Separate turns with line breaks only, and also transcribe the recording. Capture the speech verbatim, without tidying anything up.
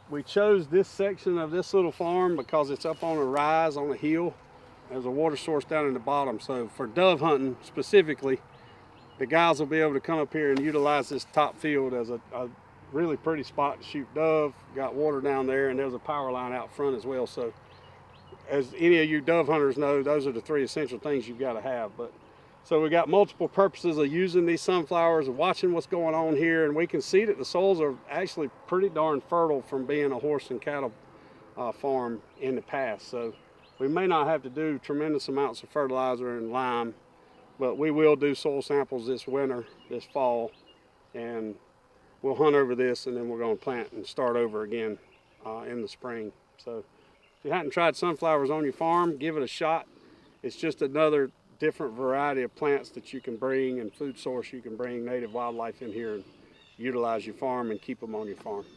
We chose this section of this little farm because it's up on a rise on a hill. There's a water source down in the bottom. So for dove hunting specifically, the guys will be able to come up here and utilize this top field as a, a really pretty spot to shoot dove. Got water down there, and there's a power line out front as well. So as any of you dove hunters know, those are the three essential things you've got to have. But so we got multiple purposes of using these sunflowers and watching what's going on here, and we can see that the soils are actually pretty darn fertile from being a horse and cattle uh, farm in the past. So we may not have to do tremendous amounts of fertilizer and lime, but we will do soil samples this winter, this fall, and we'll hunt over this, and then we're going to plant and start over again uh, in the spring. So if you hadn't tried sunflowers on your farm, give it a shot. It's just another different variety of plants that you can bring and food source you can bring native wildlife in here and utilize your farm and keep them on your farm.